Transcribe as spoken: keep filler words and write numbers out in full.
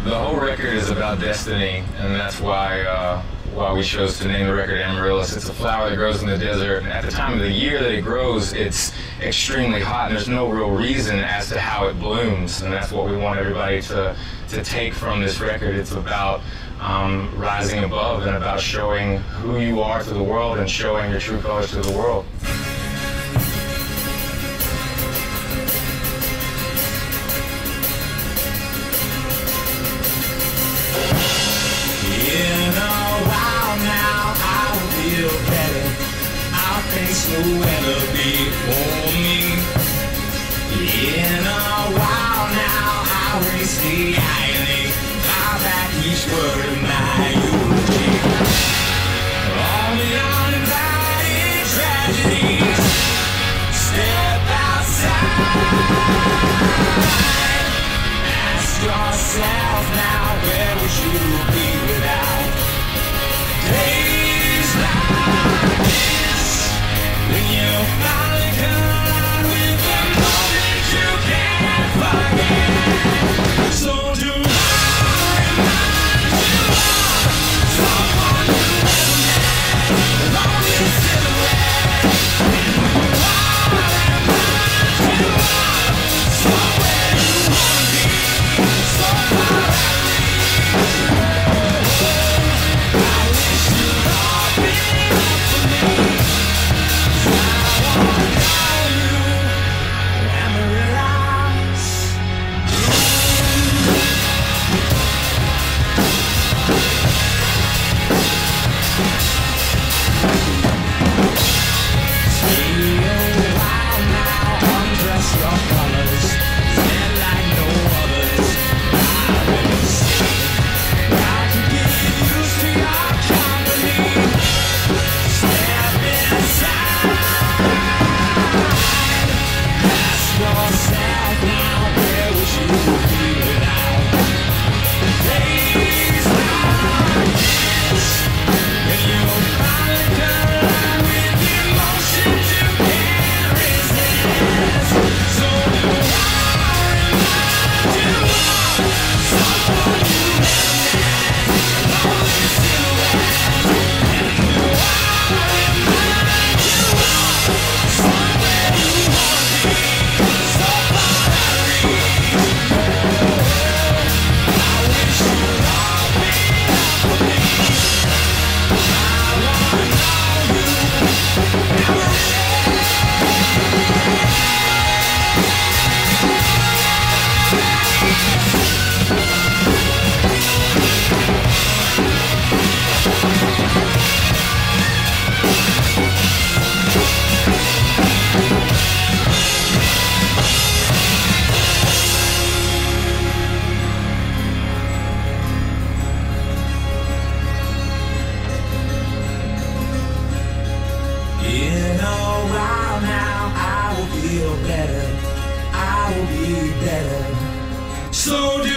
The whole record is about destiny, and that's why uh, why we chose to name the record Amaryllis. It's a flower that grows in the desert, and at the time of the year that it grows, it's extremely hot, and there's no real reason as to how it blooms, and that's what we want everybody to, to take from this record. It's about um, rising above and about showing who you are to the world and showing your true colors to the world. No enemy for me. In a while now, I raise the irony of that each word of my eulogy. All the undivided tragedies. Step outside. Ask yourself now, where would you be without days like this? When you finally collide with the moment you can't forget. So do I remind you of someone you never met, a lonely silhouette. And I remind you of somewhere you wanna be, so far out reach. I wish you'd all been up for me. In a while now, I will feel better. I will be better. So do